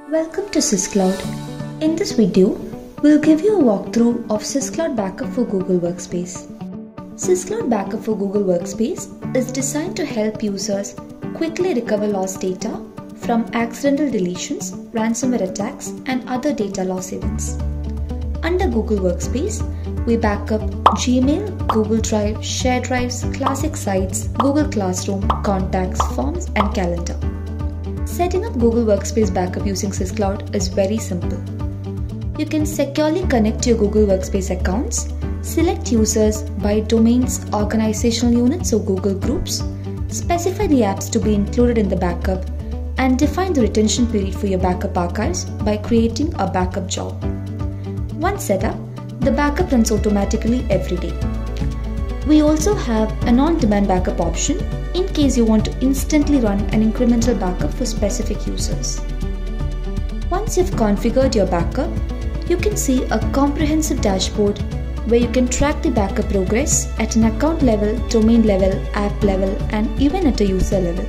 Welcome to SysCloud. In this video, we'll give you a walkthrough of SysCloud Backup for Google Workspace. SysCloud Backup for Google Workspace is designed to help users quickly recover lost data from accidental deletions, ransomware attacks, and other data loss events. Under Google Workspace, we backup Gmail, Google Drive, shared drives, classic sites, Google Classroom, contacts, forms, and calendar. Setting up Google Workspace backup using SysCloud is very simple. You can securely connect your Google Workspace accounts, select users by domains, organizational units or Google groups, specify the apps to be included in the backup, and define the retention period for your backup archives by creating a backup job. Once set up, the backup runs automatically every day. We also have an on-demand backup option in case you want to instantly run an incremental backup for specific users. Once you've configured your backup, you can see a comprehensive dashboard where you can track the backup progress at an account level, domain level, app level, and even at a user level.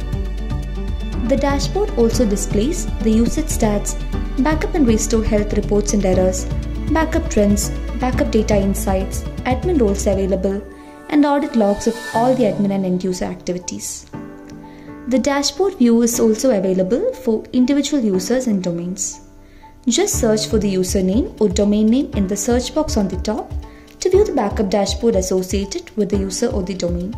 The dashboard also displays the usage stats, backup and restore health reports and errors, backup trends, backup data insights, admin roles available, and audit logs of all the admin and end user activities. The dashboard view is also available for individual users and domains. Just search for the username or domain name in the search box on the top to view the backup dashboard associated with the user or the domain.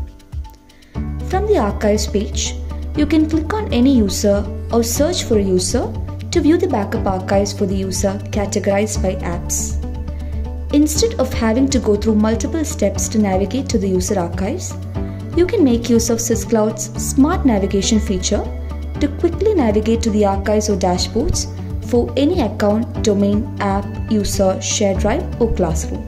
From the archives page, you can click on any user or search for a user to view the backup archives for the user categorized by apps. Instead of having to go through multiple steps to navigate to the user archives, you can make use of SysCloud's smart navigation feature to quickly navigate to the archives or dashboards for any account, domain, app, user, shared drive, or classroom.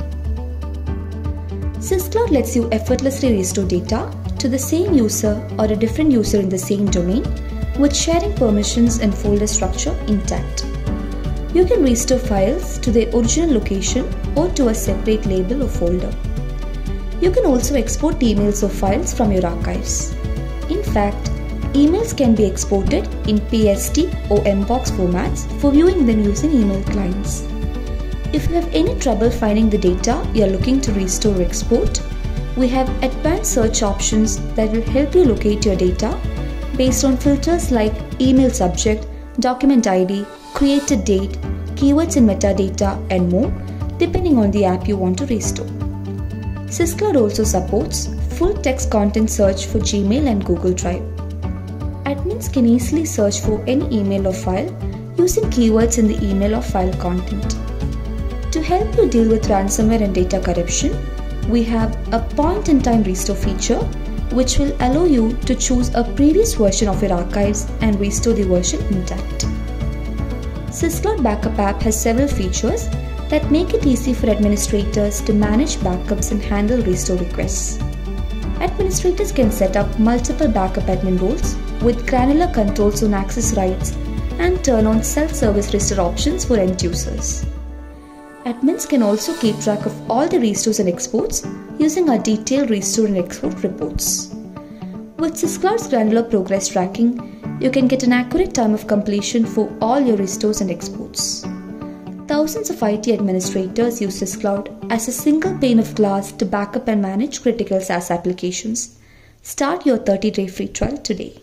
SysCloud lets you effortlessly restore data to the same user or a different user in the same domain with sharing permissions and folder structure intact. You can restore files to their original location or to a separate label or folder. You can also export emails or files from your archives. In fact, emails can be exported in PST or Mbox formats for viewing them using email clients. If you have any trouble finding the data you are looking to restore or export, we have advanced search options that will help you locate your data based on filters like email subject, document ID, created date, keywords and metadata, and more, depending on the app you want to restore. SysCloud also supports full text content search for Gmail and Google Drive. Admins can easily search for any email or file using keywords in the email or file content. To help you deal with ransomware and data corruption, we have a point-in-time restore feature which will allow you to choose a previous version of your archives and restore the version intact. SysCloud Backup app has several features that make it easy for administrators to manage backups and handle restore requests. Administrators can set up multiple backup admin roles with granular controls on access rights and turn on self-service restore options for end users. Admins can also keep track of all the restores and exports using our detailed restore and export reports. With SysCloud's granular progress tracking, you can get an accurate time of completion for all your restores and exports. Thousands of IT administrators use SysCloud as a single pane of glass to backup and manage critical SaaS applications. Start your 30-day free trial today.